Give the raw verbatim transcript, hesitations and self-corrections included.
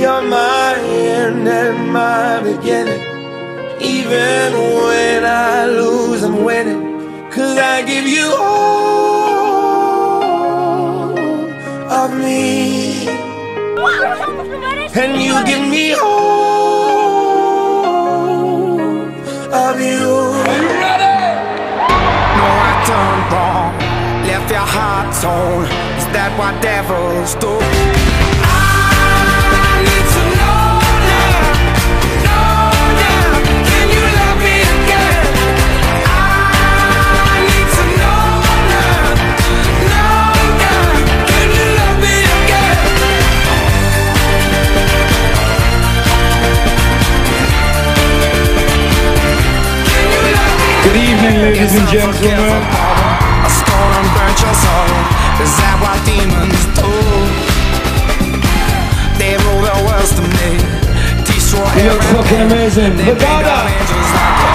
You're my end and my beginning. Even when I lose, I'm winning. Cause I give you all of me, and you give me all of you. Are you ready? No, I turned wrong, left your heart torn. Is that what devils do? Good evening, ladies and gentlemen. A storm burnt your soul. Is that what demons do? They rule the world to me. Destroy you look fucking amazing. Look out!